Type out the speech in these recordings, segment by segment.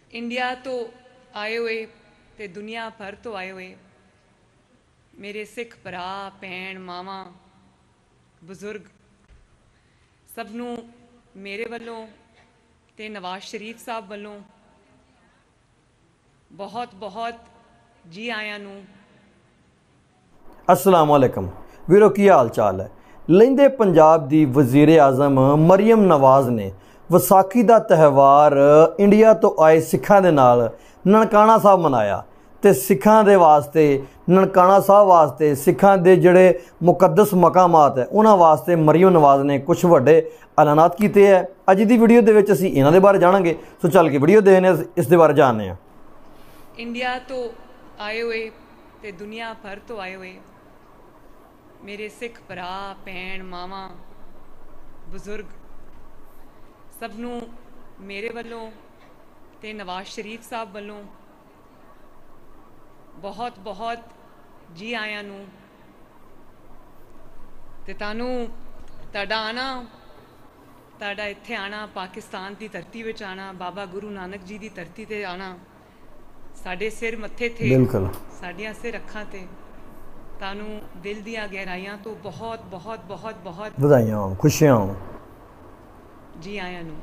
India तो आए हुए ते दुनिया भर तो आए हुए मेरे सिख भरा भैन मावा बजुर्ग सबनों मेरे वालों ते नवाज शरीफ साहब वालों बहुत बहुत जी आया नूं। अस्सलाम वालेकुम वीरो की हाल चाल है। लहिंदे पंजाब दी वज़ीर आज़म मरियम नवाज ने विसाखी का त्यौहार इंडिया तो आए सिखां दे नाल ननकाना साहब मनाया ते सिखां दे वास्ते ननकाना साहब वास्ते सिखां दे जिहड़े मुकद्दस मकामात है उन्हां वास्ते मरियम नवाज ने कुछ वड्डे ऐलानात कीते हैं। अज दी वीडियो दे विच असीं इन्हां दे बारे जाणांगे, सो चल के वीडियो देखने इस दे बारे जानने हैं। इंडिया तो आए हुए ते दुनिया भर तो आए हुए मेरे सिख भरा भैन मावा बजुर्ग सबनों मेरे वालों ते नवाज शरीफ साहब वालों बहुत बहुत जी आया नूं ते तानू ताड़ा आना ताड़ा इत्थे आना पाकिस्तान की धरती विच आना बाबा गुरु नानक जी की धरती ते आना साडे सिर मत्थे थे बिल्कुल साडियां सिर अखां ते तानू दिल दियां गहराइयां तो बहुत बहुत बहुत बहुत बधाइयां होण, खुशियां होण। जी आया नूं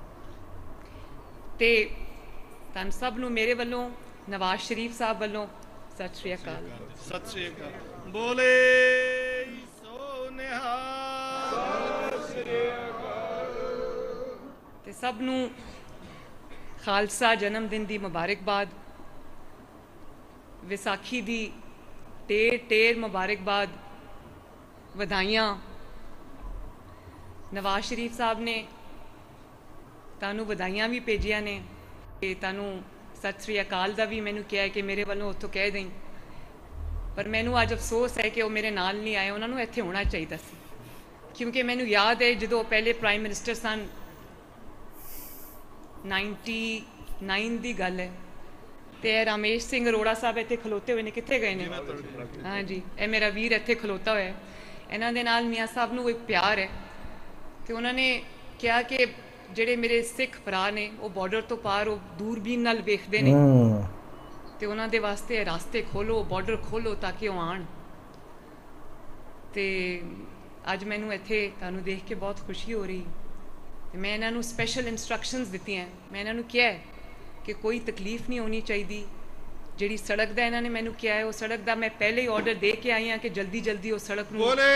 ते तुहानू सब नूं मेरे वालों नवाज शरीफ साहब वालों सत श्री अकाल। सत श्री अकाल। बोले सो निहाल। ते सब नूं खालसा जन्मदिन दी मुबारकबाद, विसाखी दी ढेर मुबारकबाद, वधाइयां। नवाज शरीफ साहब ने तानू वधाइयां भी भेजिया ने ते तानू सत श्री अकाल का भी मैनू कहा है कि मेरे वालों उत्थों कह दें, पर मैनू अज अफसोस है कि वो मेरे नाल नहीं आए, उन्होंने इत्थे होना चाहिए सी क्योंकि मैनू याद है जो पहले प्राइम मिनिस्टर सन 99 की गल है तो रामेश सिंह अरोड़ा साहब इत्थे खलोते हुए ने कित्थे गए ने? हाँ जी, ये मेरा वीर इत्थे खलोता हुआ है। इन्हां दे नाल मियाँ साहब नूं एक प्यार है तो उन्होंने कहा कि ਜਿਹੜੇ ਮੇਰੇ ਸਿੱਖ ਭਰਾ ਨੇ ਉਹ ਬਾਰਡਰ ਤੋਂ ਪਾਰ ਉਹ ਦੂਰਬੀਨ ਨਾਲ ਵੇਖਦੇ ਨੇ ਤੇ ਉਹਨਾਂ ਦੇ ਵਾਸਤੇ ਰਸਤੇ ਖੋਲੋ, ਬਾਰਡਰ ਖੋਲੋ ਤਾਂ ਕਿ ਉਹ ਆਣ। ਤੇ ਅੱਜ ਮੈਨੂੰ ਇੱਥੇ ਤੁਹਾਨੂੰ ਦੇਖ ਕੇ ਬਹੁਤ ਖੁਸ਼ੀ ਹੋ ਰਹੀ ਤੇ ਮੈਂ ਇਹਨਾਂ ਨੂੰ ਸਪੈਸ਼ਲ ਇਨਸਟਰਕਸ਼ਨਸ ਦਿੱਤੀਆਂ। ਮੈਂ ਇਹਨਾਂ ਨੂੰ ਕਿਹਾ ਕਿ ਕੋਈ ਤਕਲੀਫ ਨਹੀਂ ਹੋਣੀ ਚਾਹੀਦੀ। ਜਿਹੜੀ ਸੜਕ ਦਾ ਇਹਨਾਂ ਨੇ ਮੈਨੂੰ ਕਿਹਾ ਹੈ ਉਹ ਸੜਕ ਦਾ ਮੈਂ ਪਹਿਲੇ ਹੀ ਆਰਡਰ ਦੇ ਕੇ ਆਈ ਹਾਂ ਕਿ ਜਲਦੀ ਜਲਦੀ ਉਹ ਸੜਕ ਨੂੰ बोले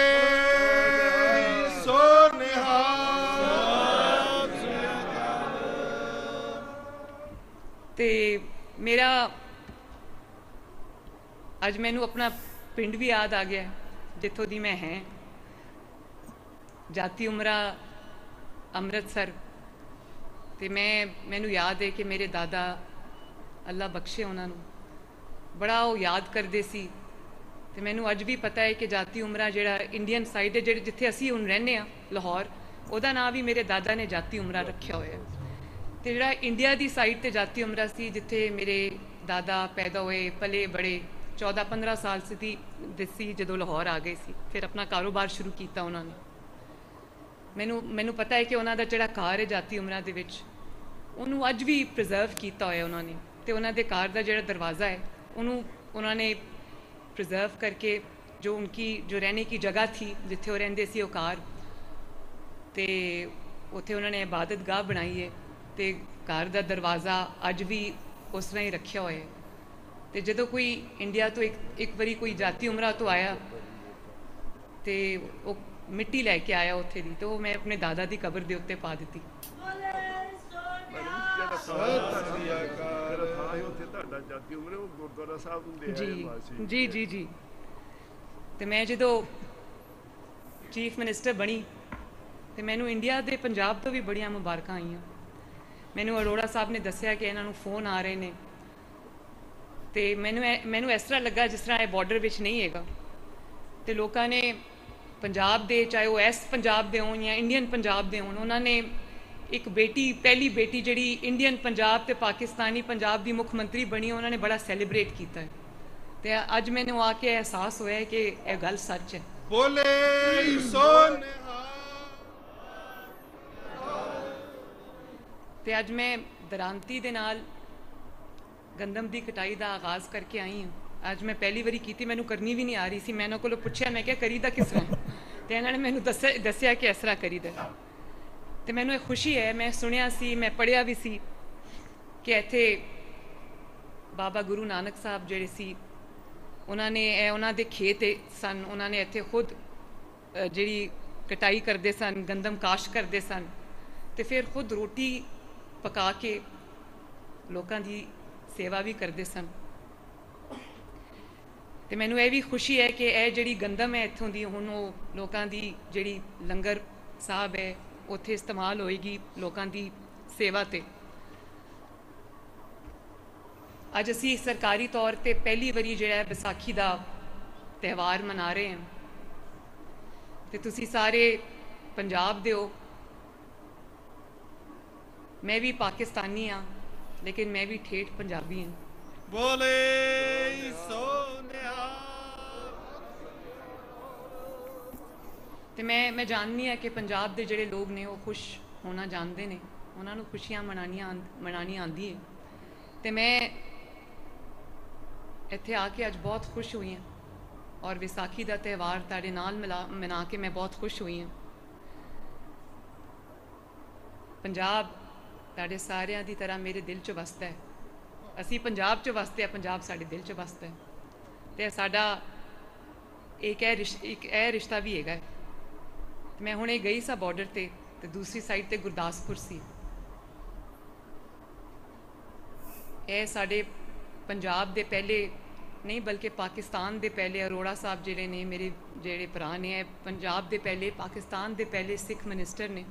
सो निहाल। ਤੇ ਮੇਰਾ ਅੱਜ ਮੈਨੂੰ ਆਪਣਾ ਪਿੰਡ ਵੀ ਯਾਦ ਆ ਗਿਆ ਜਿੱਥੋਂ ਦੀ ਮੈਂ ਹੈ, ਜਾਤੀ ਉਮਰਾ ਅੰਮ੍ਰਿਤਸਰ। ਤੇ ਮੈਨੂੰ ਯਾਦ ਹੈ ਕਿ ਮੇਰੇ ਦਾਦਾ ਅੱਲਾ ਬਖਸ਼ੇ ਉਹਨਾਂ ਨੂੰ ਬੜਾ ਉਹ ਯਾਦ ਕਰਦੇ ਸੀ ਤੇ ਮੈਨੂੰ ਅੱਜ ਵੀ ਪਤਾ ਹੈ ਕਿ ਜਾਤੀ ਉਮਰਾ ਜਿਹੜਾ ਇੰਡੀਅਨ ਸਾਈਡ ਹੈ ਜਿਹੜੇ ਜਿੱਥੇ ਅਸੀਂ ਹੁਣ ਰਹਿੰਦੇ ਹਾਂ ਲਾਹੌਰ, ਉਹਦਾ ਨਾਂ ਵੀ ਮੇਰੇ ਦਾਦਾ ਨੇ ਜਾਤੀ ਉਮਰਾ ਰੱਖਿਆ ਹੋਇਆ। ਤੇ ਜਿਹੜਾ ਇੰਡੀਆ ਦੀ ਸਾਈਡ ਤੇ ਜਾਤੀ ਉਮਰਾ ਸੀ ਜਿੱਥੇ ਮੇਰੇ ਦਾਦਾ ਪੈਦਾ ਹੋਏ ਪਲੇ ਬੜੇ 14-15 ਸਾਲ ਸੀ ਜਦੋਂ ਲਾਹੌਰ ਆ ਗਏ ਸੀ, ਫਿਰ ਆਪਣਾ ਕਾਰੋਬਾਰ ਸ਼ੁਰੂ ਕੀਤਾ ਉਹਨਾਂ ਨੇ। ਮੈਨੂੰ ਪਤਾ ਹੈ ਕਿ ਉਹਨਾਂ ਦਾ ਜਿਹੜਾ ਘਰ ਹੈ ਜਾਤੀ ਉਮਰਾ ਦੇ ਵਿੱਚ ਉਹਨੂੰ ਅੱਜ ਵੀ ਪ੍ਰੀਜ਼ਰਵ ਕੀਤਾ ਹੋਇਆ ਉਹਨਾਂ ਨੇ ਤੇ ਉਹਨਾਂ ਦੇ ਘਰ ਦਾ ਜਿਹੜਾ ਦਰਵਾਜ਼ਾ ਹੈ ਉਹਨੂੰ ਉਹਨਾਂ ਨੇ प्रिजर्व करके जो उनकी जो रहने की जगह थी जिथे वो रहंदे सी वो घर ते उत्थे उन्होंने इबादत गाह बनाई है तो घर का दरवाज़ा अज भी उस तरह ही रखा हुआ है। तो जो कोई इंडिया तो एक बारी कोई जाति उमरा तो आया तो वो मिट्टी लैके आया उत्थे दी, तो मैं अपने दादा की कबर के उत्ते पा दी। जी जी जी तो मैं जो चीफ मिनिस्टर बनी तो मैनू इंडिया के पंजाब तो भी बड़िया मुबारक आईयां। मैनू अरोड़ा साहब ने दसिया कि इन्हों फोन आ रहे हैं तो मैनू इस तरह लगा जिस तरह बॉर्डर में नहीं है तो लोगों ने पंजाब दे चाहे वो इस पंजाब के होन या इंडियन पंजाब के होन उन्होंने एक बेटी पहली बेटी जी इंडियन पंजाब तो पाकिस्तानी पंजाब की मुख मंत्री बनी उन्होंने बड़ा सैलीब्रेट किया है तो अज मैंने आके एहसास होया है कि यह गल सच है। बोले सो निहाल। तो अज मैं दरांती दे नाल ਗੰਦਮ ਦੀ ਕਟਾਈ ਦਾ ਆਗਾਜ਼ ਕਰਕੇ ਆਈ ਹਾਂ। ਅੱਜ ਮੈਂ ਪਹਿਲੀ ਵਾਰੀ ਕੀਤੀ, ਮੈਨੂੰ ਕਰਨੀ ਵੀ ਨਹੀਂ ਆ ਰਹੀ ਸੀ। ਮੈਂ ਇਹਨਾਂ ਕੋਲੋਂ ਪੁੱਛਿਆ, ਮੈਂ ਕਿਹਾ ਕਰੀਦਾ ਕਿਸ ਤਰ੍ਹਾਂ, ਤੇ ਇਹਨਾਂ ਨੇ ਮੈਨੂੰ ਦੱਸਿਆ ਕਿ ਇਸ ਤਰ੍ਹਾਂ ਕਰੀਦਾ। ਤੇ ਮੈਨੂੰ ਇਹ ਖੁਸ਼ੀ ਹੈ, ਮੈਂ ਸੁਣਿਆ ਸੀ, ਮੈਂ ਪੜ੍ਹਿਆ ਵੀ ਸੀ ਕਿ ਇੱਥੇ ਬਾਬਾ ਗੁਰੂ ਨਾਨਕ ਸਾਹਿਬ ਜਿਹੜੇ ਸੀ, ਉਹਨਾਂ ਨੇ ਉਹਨਾਂ ਦੇ ਖੇਤ ਸਨ, ਉਹਨਾਂ ਨੇ ਇੱਥੇ ਖੁਦ ਜਿਹੜੀ ਕਟਾਈ ਕਰਦੇ ਸਨ, ਗੰਦਮ ਕਾਸ਼ ਕਰਦੇ ਸਨ, ਤੇ ਫਿਰ ਖੁਦ ਰੋਟੀ ਪਕਾ ਕੇ ਲੋਕਾਂ ਦੀ ਸੇਵਾ ਵੀ ਕਰਦੇ ਸਨ। ਤੇ ਮੈਨੂੰ ਇਹ ਵੀ ਖੁਸ਼ੀ ਹੈ ਕਿ ਇਹ ਜਿਹੜੀ ਗੰਦਮ ਹੈ ਇੱਥੋਂ ਦੀ, ਹੁਣ ਉਹ ਲੋਕਾਂ ਦੀ ਜਿਹੜੀ ਲੰਗਰ ਸਾਹਿਬ ਹੈ ਉੱਥੇ ਇਸਤੇਮਾਲ ਹੋਏਗੀ ਲੋਕਾਂ ਦੀ ਸੇਵਾ ਤੇ। ਅੱਜ ਅਸੀਂ ਸਰਕਾਰੀ ਤੌਰ ਤੇ ਪਹਿਲੀ ਵਾਰੀ ਜਿਹੜਾ ਵਿਸਾਖੀ ਦਾ ਤਿਉਹਾਰ ਮਨਾ ਰਹੇ ਹਾਂ, ਤੇ ਤੁਸੀਂ ਸਾਰੇ ਪੰਜਾਬ ਦੇ ਹੋ। ਮੈਂ ਵੀ ਪਾਕਿਸਤਾਨੀ ਹਾਂ, ਲੇਕਿਨ ਮੈਂ ਵੀ ਠੇਠ ਪੰਜਾਬੀ ਹਾਂ। ਬੋਲੇ ਸੋ ਨਿਹਾਲ। ਤੇ ਮੈਂ ਜਾਣਦੀ ਹਾਂ ਕਿ ਪੰਜਾਬ ਦੇ ਜਿਹੜੇ ਲੋਕ ਨੇ ਉਹ ਖੁਸ਼ ਹੋਣਾ ਜਾਣਦੇ ਨੇ, ਉਹਨਾਂ ਨੂੰ ਖੁਸ਼ੀਆਂ ਮਨਾਉਣੀ ਆਉਂਦੀ ਹੈ। ਤੇ ਮੈਂ ਇੱਥੇ ਆ ਕੇ ਅੱਜ ਬਹੁਤ ਖੁਸ਼ ਹੋਈ ਹਾਂ, ਔਰ ਵਿਸਾਖੀ ਦਾ ਤਿਉਹਾਰ ਤੁਹਾਡੇ ਨਾਲ ਮਨਾ ਕੇ ਮੈਂ ਬਹੁਤ ਖੁਸ਼ ਹੋਈ ਹਾਂ। ਪੰਜਾਬ ਤੁਹਾਡੇ ਸਾਰਿਆਂ ਦੀ ਤਰ੍ਹਾਂ ਮੇਰੇ ਦਿਲ 'ਚ ਵਸਦਾ ਹੈ। ਅਸੀਂ ਪੰਜਾਬ 'ਚ ਵਸਦੇ ਹਾਂ, ਪੰਜਾਬ ਸਾਡੇ ਦਿਲ 'ਚ ਵਸਦਾ ਹੈ। ਤੇ ਸਾਡਾ ਇੱਕ ਇਹ ਰਿਸ਼ਤਾ ਵੀ ਹੈਗਾ। ਮੈਂ ਹੁਣੇ ਗਈ ਸਾਂ ਬਾਰਡਰ ਤੇ ਦੂਸਰੀ ਸਾਈਡ ਤੇ ਗੁਰਦਾਸਪੁਰ ਸੀ। ਇਹ ਸਾਡੇ ਪੰਜਾਬ ਦੇ ਪਹਿਲੇ ਨਹੀਂ ਬਲਕਿ ਪਾਕਿਸਤਾਨ ਦੇ ਪਹਿਲੇ ਅਰੋੜਾ ਸਾਹਿਬ ਜਿਹੜੇ ਨੇ, ਮੇਰੇ ਜਿਹੜੇ ਭਰਾ ਨੇ, ਇਹ ਪੰਜਾਬ ਦੇ ਪਹਿਲੇ, ਪਾਕਿਸਤਾਨ ਦੇ ਪਹਿਲੇ ਸਿੱਖ ਮਿਨਿਸਟਰ ਨੇ।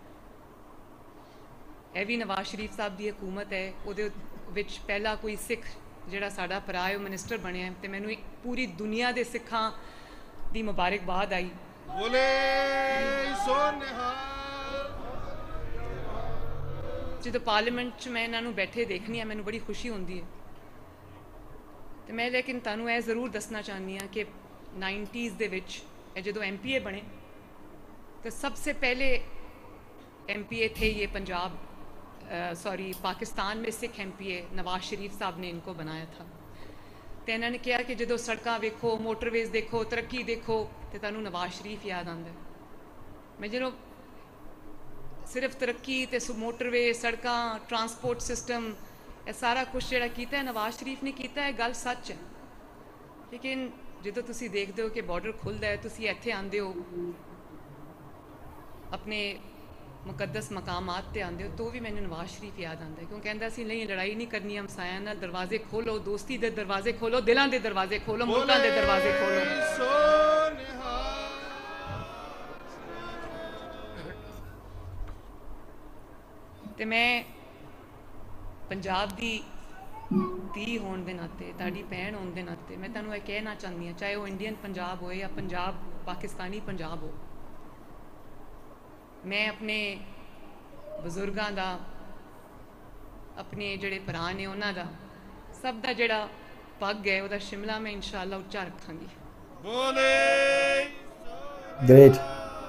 ਇਹ ਵੀ ਨਵਾਜ਼ ਸ਼ਰੀਫ ਸਾਹਿਬ ਦੀ ਹਕੂਮਤ ਹੈ, ਉਹਦੇ ਵਿੱਚ ਪਹਿਲਾ ਕੋਈ ਸਿੱਖ ਜਿਹੜਾ ਸਾਡਾ ਭਰਾ ਹੈ ਉਹ ਮਿਨਿਸਟਰ ਬਣਿਆ। ਤੇ ਮੈਨੂੰ ਪੂਰੀ ਦੁਨੀਆ ਦੇ ਸਿੱਖਾਂ ਦੀ ਮੁਬਾਰਕਬਾਦ ਆਈ। ਬੋਲੇ ਸੋ ਨਿਹਾਲ। ਜਦੋਂ ਪਾਰਲੀਮੈਂਟ 'ਚ ਮੈਂ ਇਹਨਾਂ ਨੂੰ ਬੈਠੇ ਦੇਖਣੀ ਆ, ਮੈਨੂੰ ਬੜੀ ਖੁਸ਼ੀ ਹੁੰਦੀ ਹੈ। ਤੇ ਮੈਂ ਲੇਕਿਨ ਤੁਹਾਨੂੰ ਇਹ ਜ਼ਰੂਰ ਦੱਸਣਾ ਚਾਹੁੰਦੀ ਹਾਂ ਕਿ 90s ਦੇ ਵਿੱਚ ਇਹ ਜਦੋਂ MPA ਬਣੇ तो सबसे पहले MPA थे ये पंजाब पाकिस्तान में सिख MPA नवाज शरीफ साहब ने इनको बनाया था। तो इन्होंने कहा कि जो सड़क वेखो, मोटरवेज देखो, तरक्की देखो तो तुहानू नवाज शरीफ याद आंदा है। मैं जो सिर्फ तरक्की तो मोटरवे, सड़क, ट्रांसपोर्ट सिस्टम, ये सारा कुछ जो किया नवाज शरीफ ने किया है, गल सच है। लेकिन जो तुसी देखते हो कि बॉर्डर खुलता है, तुसी इत्थे आंदे हो, अपने मुकद्दस मकामात ते आंदे हो, तो भी मैंने नवाज शरीफ याद आता है। क्यों कहता सी नहीं लड़ाई नहीं करनी हमसायां नाल, दरवाजे खोलो, दोस्ती दे दरवाजे खोलो, दिलों के दरवाजे खोलो, मुल्कां दे दरवाजे खोलो। ते मैं पंजाब दी धी होने के नाते, ताड़ी भैन होने के नाते मैं तुहानू कहना चाहती हाँ, चाहे वो इंडियन पंजाब हो या पंजाब पाकिस्तानी पंजाब हो, मैं अपने बजुर्गों का, अपने जोड़े भरा ने उन्हों का, सब का जोड़ा पग है वह शिमला मैं इंशाअल्लाह उच्चा रखांगी। ग्रेट।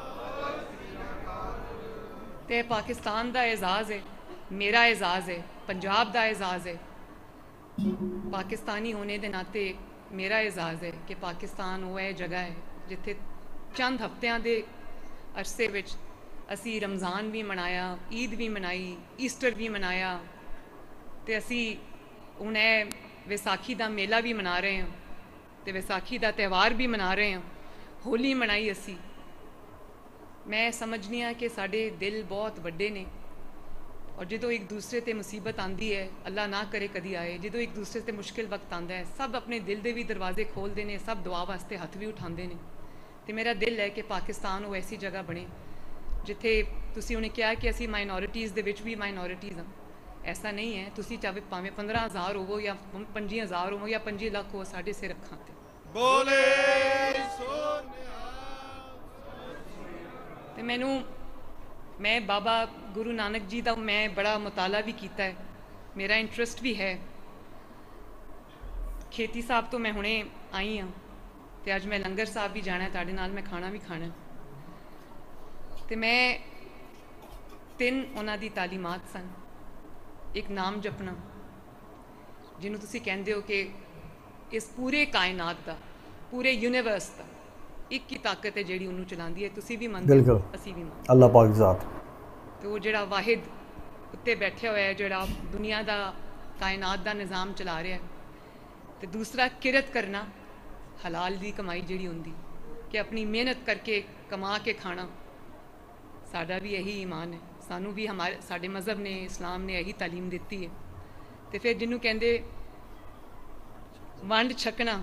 ते पाकिस्तान का एजाज़ है, मेरा एजाज़ है, पंजाब का एजाज़ है, पाकिस्तानी होने के नाते मेरा एजाज़ है कि पाकिस्तान वो है जगह है जिथे चंद हफ्तियां दे अरसे विच असी रमज़ान भी मनाया, ईद भी मनाई, ईस्टर भी मनाया, तो असी हुण विसाखी का मेला भी मना रहे हैं, तो विसाखी का त्यौहार भी मना रहे हैं, होली मनाई असी। मैं समझनी हाँ कि साडे दिल बहुत वड्डे ने, और जो एक दूसरे ते मुसीबत आती है, अल्लाह ना करे कदी आए, जो एक दूसरे ते मुश्किल वक्त आता है, सब अपने दिल के भी दरवाजे खोलते हैं, सब दुआ वास्ते हथ भी उठाते हैं। तो मेरा दिल है कि पाकिस्तान वो ऐसी जगह बने जिथे तुसी उन्हें कहा कि असी माइनॉरिटीज़ दे विच भी माइनॉरिटीज़ हाँ, ऐसा नहीं है। तुसी चाहे भावें 15,000 हो या 25,000 हो या 25 लाख हो, साढ़े सिर अखां ते बोले ते मैं बाबा गुरु नानक जी का मैं बड़ा मुताला भी किया है, मेरा इंटरस्ट भी है। खेती साहब तो मैं हुणे आई हाँ, तो अज मैं लंगर साहब भी जाना है, तुहाडे नाल मैं खाना भी खाना। तो मैं 3 उन्हां दी तालीमात सन, एक नाम जपना, ਜਿਹਨੂੰ ਤੁਸੀਂ ਕਹਿੰਦੇ ਹੋ ਕਿ ਇਸ ਪੂਰੇ ਕਾਇਨਾਤ ਦਾ, ਪੂਰੇ ਯੂਨੀਵਰਸ ਦਾ ਇੱਕ ਹੀ ਤਾਕਤ ਹੈ ਜਿਹੜੀ ਉਹਨੂੰ ਚਲਾਉਂਦੀ ਹੈ। ਤੁਸੀਂ ਵੀ ਮੰਨਦੇ ਹੋ, ਬਿਲਕੁਲ ਅਸੀਂ ਵੀ ਮੰਨਦੇ ਅੱਲਾਹ ਪਾਕ ਦੀ ਜ਼ਾਤ। ਤੇ ਉਹ ਜਿਹੜਾ ਵਾਹਿਦ ਉੱਤੇ ਬੈਠਿਆ ਹੋਇਆ ਹੈ, ਜਿਹੜਾ ਦੁਨੀਆ ਦਾ, ਕਾਇਨਾਤ ਦਾ ਨਿਜ਼ਾਮ ਚਲਾ ਰਿਹਾ ਹੈ। ਤੇ ਦੂਸਰਾ ਕਿਰਤ ਕਰਨਾ, ਹਲਾਲ ਦੀ ਕਮਾਈ ਜਿਹੜੀ ਹੁੰਦੀ ਕਿ ਆਪਣੀ ਮਿਹਨਤ ਕਰਕੇ ਕਮਾ ਕੇ ਖਾਣਾ, ਸਾਡਾ ਵੀ ਇਹੀ ਈਮਾਨ ਹੈ। ਸਾਨੂੰ ਵੀ ਸਾਡੇ ਮਜ਼ਹਬ ਨੇ, ਇਸਲਾਮ ਨੇ ਇਹੀ ਤਾਲੀਮ ਦਿੱਤੀ ਹੈ। ਤੇ ਫਿਰ ਜਿਹਨੂੰ ਕਹਿੰਦੇ ਵੰਡ ਛਕਣਾ,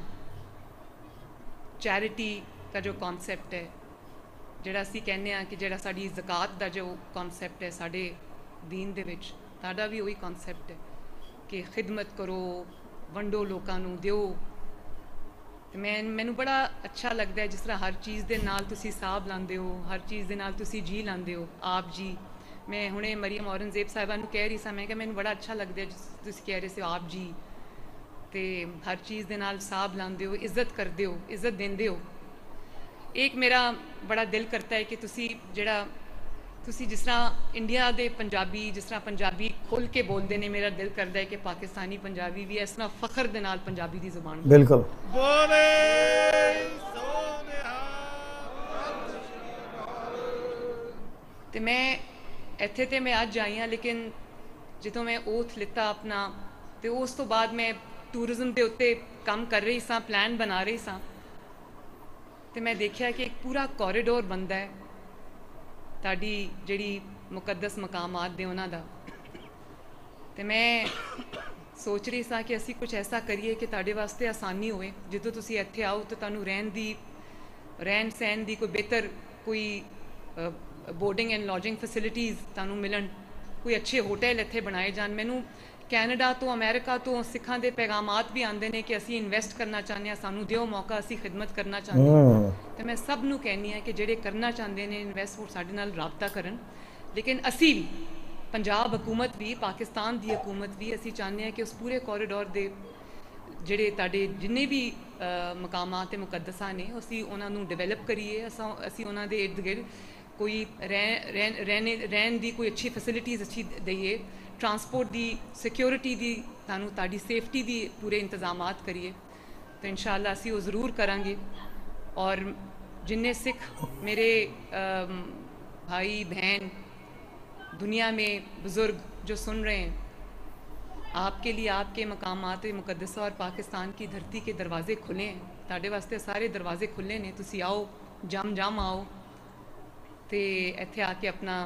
ਚੈਰਿਟੀ ਦਾ ਜੋ ਕਨਸੈਪਟ ਹੈ, ਜਿਹੜਾ ਅਸੀਂ ਕਹਿੰਦੇ ਹਾਂ ਕਿ ਜਿਹੜਾ ਸਾਡੀ ਜ਼ਕਾਤ ਦਾ ਜੋ ਕਨਸੈਪਟ ਹੈ ਸਾਡੇ ਦੀਨ ਦੇ ਵਿੱਚ, ਸਾਡਾ ਵੀ ਉਹੀ ਕਨਸੈਪਟ ਹੈ ਕਿ ਖਿਦਮਤ ਕਰੋ, ਵੰਡੋ, ਲੋਕਾਂ ਨੂੰ ਦਿਓ। ਤੇ ਮੈਨੂੰ ਬੜਾ ਅੱਛਾ ਲੱਗਦਾ ਹੈ ਜਿਸ ਤਰ੍ਹਾਂ ਹਰ ਚੀਜ਼ ਦੇ ਨਾਲ ਤੁਸੀਂ ਸਾਬ ਲਾਉਂਦੇ ਹੋ, ਹਰ ਚੀਜ਼ ਦੇ ਨਾਲ ਤੁਸੀਂ ਜੀ ਲਾਉਂਦੇ ਹੋ। ਆਪ ਜੀ, ਮੈਂ ਹੁਣੇ ਮਰੀਮ ਔਰੰਗਜ਼ੇਬ ਸਾਹਿਬਾ ਨੂੰ ਕਹਿ ਰਹੀ ਸਾਂ, ਮੈਂ ਕਿਹਾ ਮੈਨੂੰ ਬੜਾ ਅੱਛਾ ਲੱਗਦਾ ਜਿਸ ਤੁਸੀਂ ਕਹਿ ਰਹੇ ਸੀ ਆਪ ਜੀ, ਤੇ ਹਰ ਚੀਜ਼ ਦੇ ਨਾਲ ਸਾਬ ਲਾਉਂਦੇ ਹੋ, ਇੱਜ਼ਤ ਕਰਦੇ ਹੋ, ਇੱਜ਼ਤ ਦਿੰਦੇ ਹੋ। ਇੱਕ ਮੇਰਾ ਬੜਾ ਦਿਲ ਕਰਦਾ ਹੈ ਕਿ ਤੁਸੀਂ ਜਿਸ ਤਰ੍ਹਾਂ ਇੰਡੀਆ ਦੇ ਪੰਜਾਬੀ, ਜਿਸ ਤਰ੍ਹਾਂ ਪੰਜਾਬੀ ਖੁੱਲ੍ਹ ਕੇ ਬੋਲਦੇ ਨੇ, ਮੇਰਾ ਦਿਲ ਕਰਦਾ ਹੈ ਕਿ ਪਾਕਿਸਤਾਨੀ ਪੰਜਾਬੀ ਵੀ ਇਸ ਤਰ੍ਹਾਂ ਫਖਰ ਦੇ ਨਾਲ ਪੰਜਾਬੀ ਦੀ ਜ਼ੁਬਾਨ ਬੋਲੇ। ਬਿਲਕੁਲ ਬੋਲੇ ਸੋਨਿਹਾ। ਤੇ ਮੈਂ ਇੱਥੇ ਤੇ ਮੈਂ ਅੱਜ ਆਈ ਹਾਂ, ਲੇਕਿਨ ਜਦੋਂ ਮੈਂ ਓਥ ਲਿੱਤਾ ਆਪਣਾ, ਤੇ ਉਸ ਤੋਂ ਬਾਅਦ ਮੈਂ ਟੂਰਿਜ਼ਮ ਦੇ ਉੱਤੇ ਕੰਮ ਕਰ ਰਹੀ ਸਾਂ, ਪਲਾਨ ਬਣਾ ਰਹੀ ਸਾਂ, ਤੇ ਮੈਂ ਦੇਖਿਆ ਕਿ ਇੱਕ ਪੂਰਾ ਕੋਰੀਡੋਰ ਬਣਦਾ ਹੈ ਤੁਹਾਡੀ ਜਿਹੜੀ ਮੁਕੱਦਸ ਮਕਾਮਾਤ ਦੇ ਉਹਨਾਂ ਦਾ। ਤੇ ਮੈਂ ਸੋਚ ਰਹੀ ਸਾਂ ਕਿ ਅਸੀਂ ਕੁਝ ਐਸਾ ਕਰੀਏ ਕਿ ਤੁਹਾਡੇ ਵਾਸਤੇ ਆਸਾਨੀ ਹੋਵੇ। ਜਦੋਂ ਤੁਸੀਂ ਇੱਥੇ ਆਓ ਤਾਂ ਤੁਹਾਨੂੰ ਰਹਿਣ ਸਹਿਣ ਦੀ ਕੋਈ ਬਿਹਤਰ, ਕੋਈ ਬੋਰਡਿੰਗ ਐਂਡ ਲੌਜਿੰਗ ਫੈਸਿਲਿਟੀਜ਼ ਤੁਹਾਨੂੰ ਮਿਲਣ, ਕੋਈ ਅੱਛੇ ਹੋਟਲ ਇੱਥੇ ਬਣਾਏ ਜਾਣ। ਮੈਨੂੰ ਕੈਨੇਡਾ ਤੋਂ, ਅਮਰੀਕਾ ਤੋਂ ਸਿੱਖਾਂ ਦੇ ਪੈਗਾਮਾਤ ਵੀ ਆਉਂਦੇ ਨੇ ਕਿ ਅਸੀਂ ਇਨਵੈਸਟ ਕਰਨਾ ਚਾਹੁੰਦੇ ਹਾਂ, ਸਾਨੂੰ ਦਿਓ ਮੌਕਾ, ਅਸੀਂ ਖਿਦਮਤ ਕਰਨਾ ਚਾਹੁੰਦੇ ਹਾਂ। ਤੇ ਮੈਂ ਸਭ ਨੂੰ ਕਹਿੰਦੀ ਹਾਂ ਕਿ ਜਿਹੜੇ ਕਰਨਾ ਚਾਹੁੰਦੇ ਨੇ ਇਨਵੈਸਟ, ਉਹ ਸਾਡੇ ਨਾਲ ਰਾਬਤਾ ਕਰਨ। ਲੇਕਿਨ ਅਸੀਂ ਵੀ, ਪੰਜਾਬ ਹਕੂਮਤ ਵੀ, ਪਾਕਿਸਤਾਨ ਦੀ ਹਕੂਮਤ ਵੀ, ਅਸੀਂ ਚਾਹੁੰਦੇ ਹਾਂ ਕਿ ਉਸ ਪੂਰੇ ਕੋਰੀਡੋਰ ਦੇ ਜਿਹੜੇ ਤੁਹਾਡੇ ਜਿੰਨੇ ਵੀ ਮਕਾਮਾਤ ਤੇ ਮੁਕੱਦਸਾਂ ਨੇ, ਅਸੀਂ ਉਹਨਾਂ ਨੂੰ ਡਿਵੈਲਪ ਕਰੀਏ। ਅਸੀਂ ਉਹਨਾਂ ਦੇ ਇਰਦ ਗਿਰਦ ਕੋਈ ਰਹਿਣ ਦੀ ਕੋਈ ਅੱਛੀ ਫੈਸਿਲਿਟੀਜ਼ ਅੱਛੀ ਦਈਏ, ਟਰਾਂਸਪੋਰਟ ਦੀ, ਸਿਕਿਉਰਿਟੀ ਦੀ, ਤੁਹਾਡੀ ਸੇਫਟੀ ਦੀ ਪੂਰੇ ਇੰਤਜ਼ਾਮਾਤ ਕਰੀਏ। तो इंशाअल्लाह असी वो ज़रूर करांगे। और जिन्ने सिख मेरे भाई बहन दुनिया में बुज़ुर्ग जो सुन रहे हैं, आपके लिए आपके मकामात मुकद्दसा और पाकिस्तान की धरती के दरवाजे खुले हैं, ताड़े वास्ते सारे दरवाजे खुले ने। तुसी आओ, जम आओ तो इत्थे आके अपना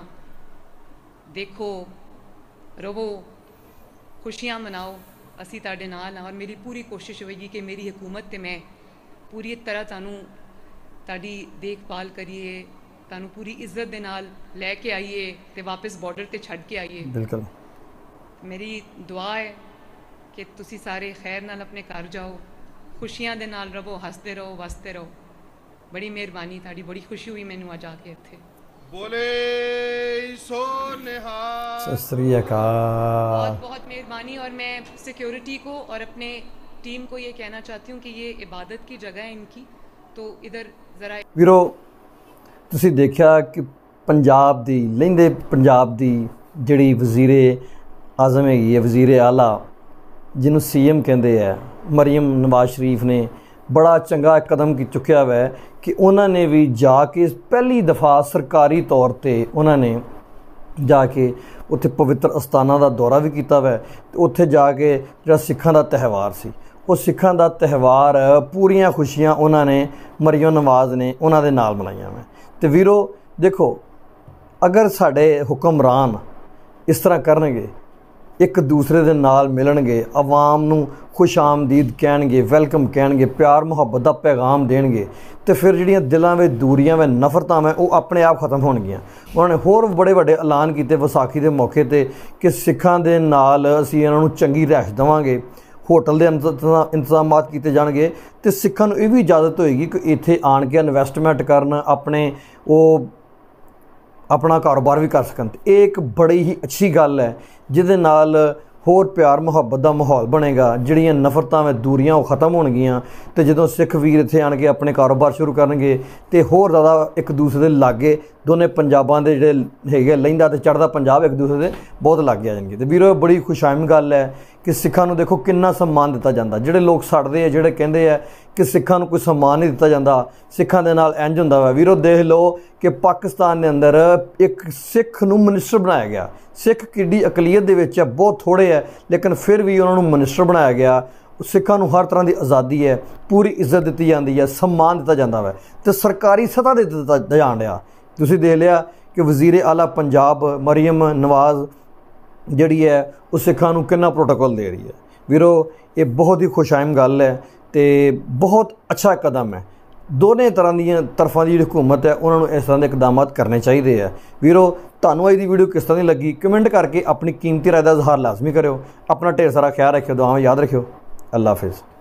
देखो, रवो, खुशियां मनाओ, असी ताड़े नाल हां। और मेरी पूरी कोशिश होएगी कि मेरी हुकूमत ते मैं पूरी तरह तानू ताड़ी देखभाल करिए, तानू पूरी इज्जत दे नाल लैके आइए ते वापस बॉर्डर ते छड़ के आइए। बिल्कुल मेरी दुआ है कि तुसी सारे खैर नाल अपने घर जाओ, खुशियां दे नाल रवो, हसते रहो, वसते रहो। बड़ी मेहरबानी ताड़ी, बड़ी खुशी हुई मैनू आज आके इत्थे। बोले सो निहाल। सत श्री अकाल। बहुत बहुत मेहरबानी। और मैं सिक्योरिटी को और अपने टीम को ये कहना चाहती हूँ कि ये इबादत की जगह है इनकी, तो इधर ज़रा ਵੀਰੋ ਤੁਸੀਂ ਦੇਖਿਆ ਕਿ ਪੰਜਾਬ ਦੀ ਲਹਿੰਦੇ ਪੰਜਾਬ ਦੀ ਜਿਹੜੀ ਵਜ਼ੀਰੇ ਆਜ਼ਮ ਹੈਗੀ ਹੈ, ਵਜ਼ੀਰੇ ਆਲਾ ਜਿਹਨੂੰ CM ਕਹਿੰਦੇ ਆ, ਮਰੀਮ ਨਵਾਜ਼ ਸ਼ਰੀਫ ਨੇ ਬੜਾ ਚੰਗਾ ਕਦਮ ਚੁੱਕਿਆ ਹੋਇਆ ਹੈ ਕਿ ਉਹਨਾਂ ਨੇ ਵੀ ਜਾ ਕੇ ਪਹਿਲੀ ਦਫਾ ਸਰਕਾਰੀ ਤੌਰ ਤੇ ਉਹਨਾਂ ਨੇ ਜਾ ਕੇ ਉੱਥੇ ਪਵਿੱਤਰ ਅਸਥਾਨਾਂ ਦਾ ਦੌਰਾ ਵੀ ਕੀਤਾ ਹੋਇਆ ਤੇ ਉੱਥੇ ਜਾ ਕੇ ਜਿਹੜਾ ਸਿੱਖਾਂ ਦਾ ਤਿਉਹਾਰ ਸੀ, ਉਹ ਸਿੱਖਾਂ ਦਾ ਤਿਉਹਾਰ ਪੂਰੀਆਂ ਖੁਸ਼ੀਆਂ ਉਹਨਾਂ ਨੇ ਮਰੀਮ ਨਵਾਜ਼ ਨੇ ਉਹਨਾਂ ਦੇ ਨਾਲ ਮਨਾਈਆਂ ਹੋਈਆਂ। ਤੇ ਵੀਰੋ ਦੇਖੋ, ਅਗਰ ਸਾਡੇ ਹੁਕਮਰਾਨ ਇਸ ਤਰ੍ਹਾਂ ਕਰਨਗੇ, ਇੱਕ ਦੂਸਰੇ ਦੇ ਨਾਲ ਮਿਲਣਗੇ, ਆਵਾਮ ਨੂੰ ਖੁਸ਼ ਆਮਦੀਦ ਕਹਿਣਗੇ, ਵੈਲਕਮ ਕਹਿਣਗੇ, ਪਿਆਰ ਮੁਹੱਬਤ ਦਾ ਪੈਗਾਮ ਦੇਣਗੇ, ਤੇ ਫਿਰ ਜਿਹੜੀਆਂ ਦਿਲਾਂ ਵਿੱਚ ਦੂਰੀਆਂ ਵਿੱਚ ਨਫ਼ਰਤਾਂ ਵਾ ਉਹ ਆਪਣੇ ਆਪ ਖਤਮ ਹੋਣਗੀਆਂ। ਉਹਨਾਂ ਨੇ ਹੋਰ ਬੜੇ ਵੱਡੇ ਐਲਾਨ ਕੀਤੇ ਵਿਸਾਖੀ ਦੇ ਮੌਕੇ ਤੇ ਕਿ ਸਿੱਖਾਂ ਦੇ ਨਾਲ ਅਸੀਂ ਇਹਨਾਂ ਨੂੰ ਚੰਗੀ ਰਿਹਾਇਸ਼ ਦੇਵਾਂਗੇ, ਹੋਟਲ ਦੇ ਇੰਤਜ਼ਾਮਾਤ ਕੀਤੇ ਜਾਣਗੇ, ਤੇ ਸਿੱਖਾਂ ਨੂੰ ਇਹ ਵੀ ਇਜਾਜ਼ਤ ਹੋਏਗੀ ਕਿ ਇੱਥੇ ਆਣ ਕੇ ਇਨਵੈਸਟਮੈਂਟ ਕਰਨ, ਆਪਣਾ ਕਾਰੋਬਾਰ ਵੀ ਕਰ ਸਕਣ। ਤੇ ਇਹ ਇੱਕ ਬੜੀ ਹੀ ਅੱਛੀ ਗੱਲ ਹੈ ਜਿਹਦੇ ਨਾਲ ਹੋਰ ਪਿਆਰ ਮੁਹੱਬਤ ਦਾ ਮਾਹੌਲ ਬਣੇਗਾ, ਜਿਹੜੀਆਂ ਨਫ਼ਰਤਾਂ ਵਿੱਚ ਦੂਰੀਆਂ ਉਹ ਖਤਮ ਹੋਣਗੀਆਂ। ਤੇ ਜਦੋਂ ਸਿੱਖ ਵੀਰ ਇੱਥੇ ਆਣ ਕੇ ਆਪਣੇ ਕਾਰੋਬਾਰ ਸ਼ੁਰੂ ਕਰਨਗੇ ਤੇ ਹੋਰ ਜ਼ਿਆਦਾ ਇੱਕ ਦੂਸਰੇ ਦੇ ਲਾਗੇ, ਦੋਨੇ ਪੰਜਾਬਾਂ ਦੇ ਜਿਹੜੇ ਹੈਗੇ ਲਹਿੰਦਾ ਤੇ ਚੜ੍ਹਦਾ ਪੰਜਾਬ ਇੱਕ ਦੂਸਰੇ ਦੇ ਬਹੁਤ ਲਾਗੇ ਆ ਜਾਣਗੇ। ਤੇ ਵੀਰੋ ਬੜੀ ਖੁਸ਼ਾਮਦ ਗੱਲ ਹੈ ਕਿ ਕਿ ਸਿੱਖਾਂ ਨੂੰ ਦੇਖੋ ਕਿੰਨਾ ਸਨਮਾਨ ਦਿੱਤਾ ਜਾਂਦਾ। ਜਿਹੜੇ ਲੋਕ ਸੜਦੇ ਆ, ਜਿਹੜੇ ਕਹਿੰਦੇ ਆ ਕਿ ਸਿੱਖਾਂ ਨੂੰ ਕੋਈ ਸਨਮਾਨ ਨਹੀਂ ਦਿੱਤਾ ਜਾਂਦਾ, ਸਿੱਖਾਂ ਦੇ ਨਾਲ ਇੰਝ ਹੁੰਦਾ ਵਾ, ਵੀਰੋ ਦੇਖ ਲਓ ਕਿ ਪਾਕਿਸਤਾਨ ਦੇ ਅੰਦਰ ਇੱਕ ਸਿੱਖ ਨੂੰ ਮਿਨਿਸਟਰ ਬਣਾਇਆ ਗਿਆ। ਸਿੱਖ ਕਿੱਡੀ ਅਕਲੀਅਤ ਦੇ ਵਿੱਚ ਹੈ, ਬਹੁਤ ਥੋੜ੍ਹੇ ਹੈ, ਲੇਕਿਨ ਫਿਰ ਵੀ ਉਹਨਾਂ ਨੂੰ ਮਿਨਿਸਟਰ ਬਣਾਇਆ ਗਿਆ। ਸਿੱਖਾਂ ਨੂੰ ਹਰ ਤਰ੍ਹਾਂ ਦੀ ਆਜ਼ਾਦੀ ਹੈ, ਪੂਰੀ ਇੱਜ਼ਤ ਦਿੱਤੀ ਜਾਂਦੀ ਹੈ, ਸਨਮਾਨ ਦਿੱਤਾ ਜਾਂਦਾ ਵਾ ਅਤੇ ਸਰਕਾਰੀ ਸਤ੍ਹਾ 'ਤੇ ਦਿੱਤਾ ਜਾਣ ਡਿਆ। ਤੁਸੀਂ ਦੇਖ ਲਿਆ ਕਿ ਵਜ਼ੀਰ ਆਲਾ ਪੰਜਾਬ ਮਰੀਮ ਨਵਾਜ਼ ਜਿਹੜੀ ਹੈ ਉਹ ਸਿੱਖਾਂ ਨੂੰ ਕਿੰਨਾ ਪ੍ਰੋਟੋਕੋਲ ਦੇ ਰਹੀ ਹੈ। ਵੀਰੋ ਇਹ ਬਹੁਤ ਹੀ ਖੁਸ਼ਾਇਮ ਗੱਲ ਹੈ ਅਤੇ ਬਹੁਤ ਅੱਛਾ ਕਦਮ ਹੈ। ਦੋਨੇ ਤਰਫਾਂ ਦੀ ਜਿਹੜੀ ਹੁਕੂਮਤ ਹੈ ਉਹਨਾਂ ਨੂੰ ਇਸ ਤਰ੍ਹਾਂ ਦੇ ਇਕਦਾਮਾਤ ਕਰਨੇ ਚਾਹੀਦੇ ਆ। ਵੀਰੋ ਤੁਹਾਨੂੰ ਅੱਜ ਦੀ ਵੀਡੀਓ ਕਿਸ ਤਰ੍ਹਾਂ ਦੀ ਲੱਗੀ ਕਮੈਂਟ ਕਰਕੇ ਆਪਣੀ ਕੀਮਤੀ ਰਾਏ ਦਾ ਇਜ਼ਹਾਰ ਲਾਜ਼ਮੀ ਕਰਿਓ। ਆਪਣਾ ਢੇਰ ਸਾਰਾ ਖਿਆਲ ਰੱਖਿਓ, ਦੁਆਵਾਂ ਯਾਦ ਰੱਖਿਓ। ਅੱਲਾ ਹਾਫਿਜ਼।